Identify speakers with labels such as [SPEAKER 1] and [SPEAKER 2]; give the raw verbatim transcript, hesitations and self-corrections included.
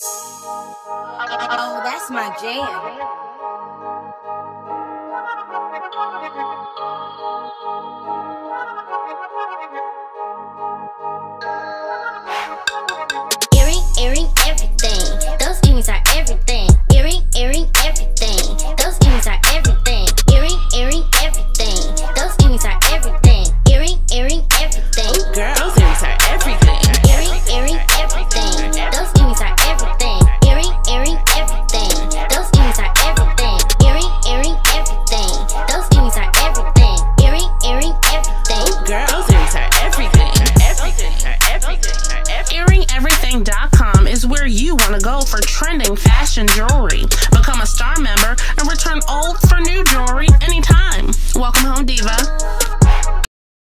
[SPEAKER 1] Oh, that's my jam.
[SPEAKER 2] Earring, earring, everything. Those earrings are everything. Earring, earring, everything. Those earrings are everything. Earring, earring, everything. Those earrings are everything. Earring, earring, everything.
[SPEAKER 3] Ooh, girl, those earrings are everything.
[SPEAKER 2] Earring, earring, everything. Those earrings are everything. Earring, earring, everything. Those earrings are everything. Earring, earring, everything. Those earrings are everything. Earring, earring, everything.
[SPEAKER 3] Ooh, girl, those earrings are everything. Everything. Everything. Earring Everything dot com is where you want to go for trending fashion jewelry. Become a star member and return old for new jewelry anytime. Welcome home, Diva.